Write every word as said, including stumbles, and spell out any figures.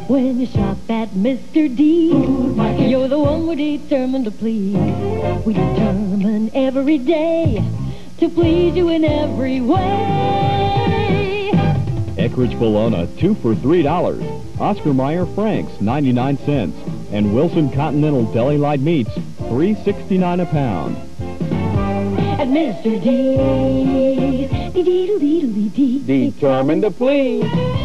When you shop at Mister D, you're the one we're determined to please. We determine every day to please you in every way. Eckrich Bologna, two for three dollars. Oscar Mayer Franks, ninety-nine cents. And Wilson Continental Deli Light Meats, three sixty-nine a pound. At Mister D's, dee dee dee dee dee dee, Determined to please.